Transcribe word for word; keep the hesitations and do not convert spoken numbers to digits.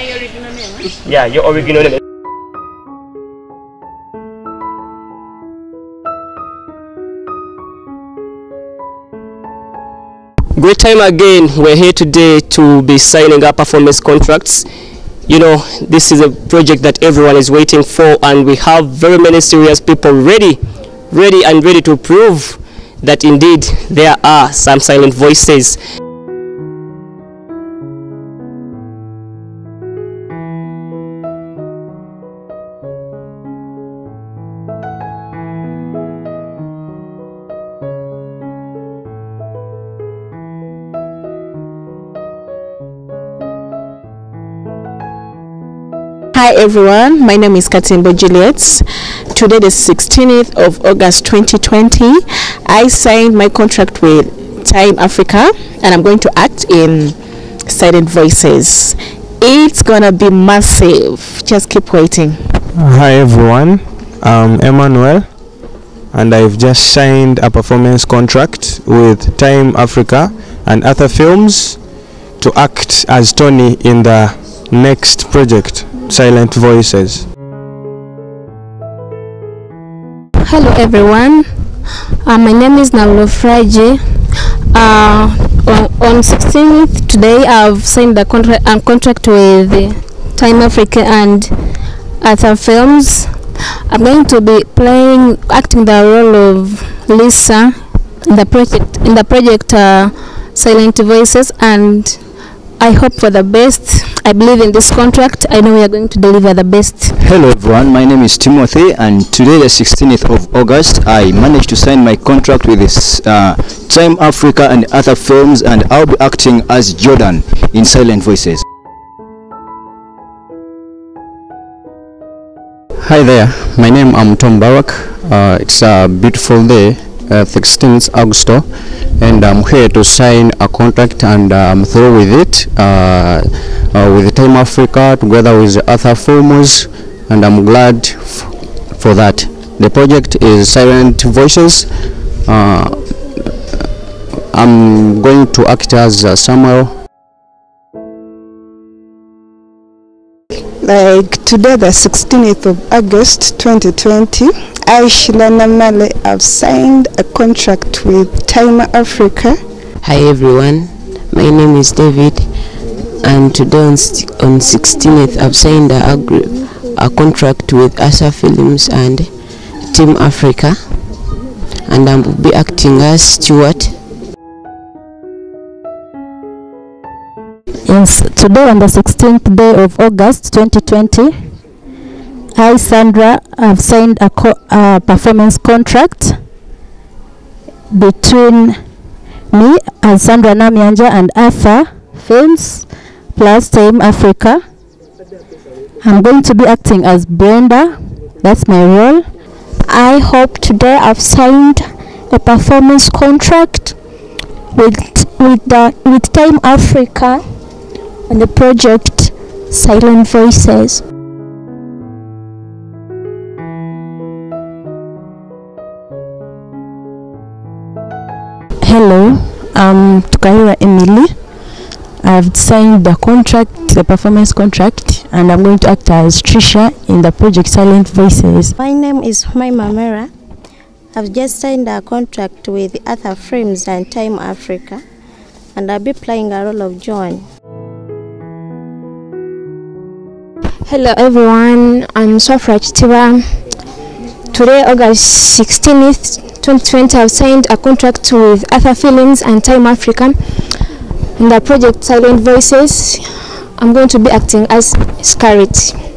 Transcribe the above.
My original name? Yeah, your original name. Great time again. We're here today to be signing up performance contracts. You know, this is a project that everyone is waiting for, and we have very many serious people ready, ready and ready to prove that indeed there are some silent voices. Hi everyone, my name is Katimbo Juliet. Today the sixteenth of August twenty twenty, I signed my contract with Time Africa and I'm going to act in Silent Voices. It's gonna be massive. Just keep waiting. Hi everyone, I'm Emmanuel and I've just signed a performance contract with Time Africa and other films to act as Tony in the next project, Silent Voices. Hello everyone, uh, my name is Nalulo Fraji. Uh, on, on sixteenth today I've signed a contract, a contract with Time Africa and other films. I'm going to be playing, acting the role of Lisa in the project, in the project uh, Silent Voices, and I hope for the best. I believe in this contract. I know we are going to deliver the best. Hello everyone, my name is Timothy, and today the sixteenth of August I managed to sign my contract with this uh, Time Africa and other films, and I'll be acting as Jordan in Silent Voices. Hi there, my name is Tom Barak. Uh, it's a beautiful day, uh, sixteenth of August, and I'm here to sign a contract, and uh, I'm through with it uh, uh, with Time Africa together with the other films, and I'm glad f for that. The project is Silent Voices. Uh, I'm going to act as uh, Samuel. Like today, the sixteenth of August twenty twenty, I, Shilana Male, have signed a contract with Time Africa. Hi everyone, my name is David, and today on, on sixteenth I've signed a, a contract with Asa Films and Team Africa, and I'll be acting as Stuart. Yes, today on the sixteenth day of August twenty twenty, I, Sandra, have signed a, co a performance contract between me and Sandra Namianja and Arthur Films plus Time Africa. I'm going to be acting as Brenda. That's my role. I hope today I've signed a performance contract with with the with Time Africa and the project Silent Voices. Hello, I'm Tukaira Emily. I've signed the contract, the performance contract, and I'm going to act as Trisha in the project Silent Voices. My name is Humaima Mera. I've just signed a contract with Other Frames and Time Africa, and I'll be playing a role of John. Hello everyone, I'm Sofra Chitiba. Today, August sixteenth, twenty twenty, I've signed a contract with Other Films and Time Africa in the project Silent Voices. I'm going to be acting as Scarlett.